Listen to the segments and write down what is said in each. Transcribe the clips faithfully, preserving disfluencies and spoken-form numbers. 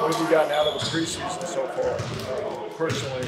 What have you gotten out of the preseason so far, uh, personally?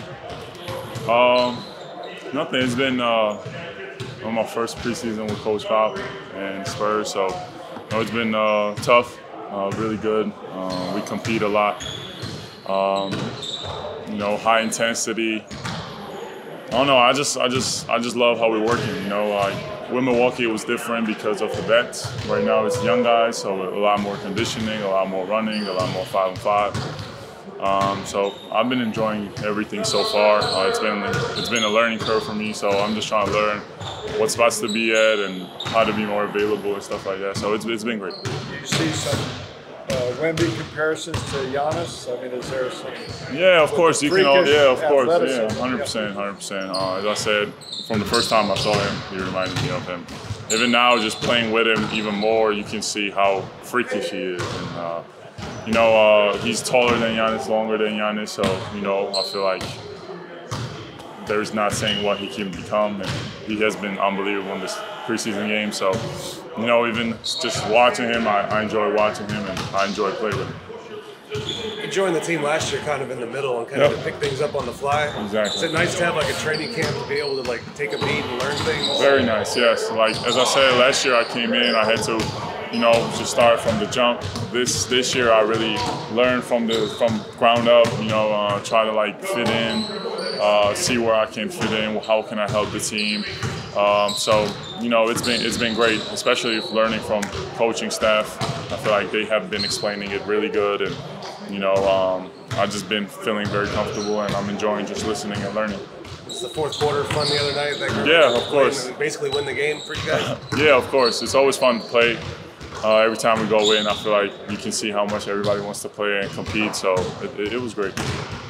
Um, nothing. It's been uh, on my first preseason with Coach Pop and Spurs, so you know, it's been uh, tough, uh, really good. Uh, we compete a lot. Um, you know, high intensity. I don't know. I just, I just, I just love how we're working. You know, like with Milwaukee, it was different because of the vets. Right now, it's young guys, so a lot more conditioning, a lot more running, a lot more five on five. Um, so I've been enjoying everything so far. Uh, it's been, it's been a learning curve for me. So I'm just trying to learn what spots to be at and how to be more available and stuff like that. So it's, it's been great. You see some uh, Wemby comparisons to Giannis. I mean, is there some? Yeah, of course you can. All, yeah, of course. Yeah, athleticism? one hundred percent, one hundred percent. Uh, as I said, from the first time I saw him, he reminded me of him. Even now, just playing with him even more, you can see how freakish he is. And uh, you know, uh, he's taller than Giannis, longer than Giannis. So you know, I feel like there's not saying what he can become, and he has been unbelievable in this preseason game. So, you know, even just watching him, I, I enjoy watching him, and I enjoy playing with him. You joined the team last year kind of in the middle and kind Yep. of to pick things up on the fly. Exactly. Is it nice to have like a training camp to be able to like take a beat and learn things? Very nice, yes. Like as I said, last year I came in, I had to, you know, just start from the jump. This this year I really learned from the from ground up. You know, uh, try to like fit in, uh, see where I can fit in. How can I help the team? Um, so you know, it's been it's been great, especially learning from coaching staff. I feel like they have been explaining it really good, and you know, um, I've just been feeling very comfortable, and I'm enjoying just listening and learning. Was the fourth quarter fun the other night? That Yeah, of course. Basically win the game for you guys? Yeah, of course. It's always fun to play. Uh, every time we go in, I feel like you can see how much everybody wants to play and compete, so it, it, it was great.